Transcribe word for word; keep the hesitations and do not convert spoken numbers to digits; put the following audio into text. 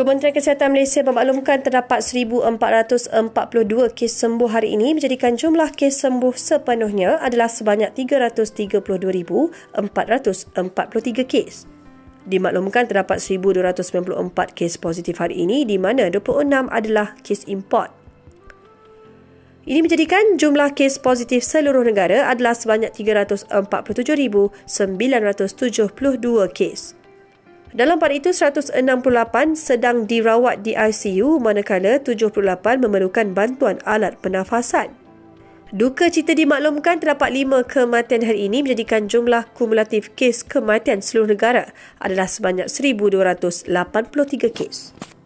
Kementerian Kesihatan Malaysia memaklumkan terdapat seribu empat ratus empat puluh dua kes sembuh hari ini, menjadikan jumlah kes sembuh sepenuhnya adalah sebanyak tiga ratus tiga puluh dua ribu empat ratus empat puluh tiga kes. Dimaklumkan terdapat seribu dua ratus sembilan puluh empat kes positif hari ini, di mana dua puluh enam adalah kes import. Ini menjadikan jumlah kes positif seluruh negara adalah sebanyak tiga ratus empat puluh tujuh ribu sembilan ratus tujuh puluh dua kes. Dalam pada itu, seratus enam puluh lapan sedang dirawat di I C U, manakala tujuh puluh lapan memerlukan bantuan alat pernafasan. Duka cita dimaklumkan terdapat lima kematian hari ini, menjadikan jumlah kumulatif kes kematian seluruh negara adalah sebanyak seribu dua ratus lapan puluh tiga kes.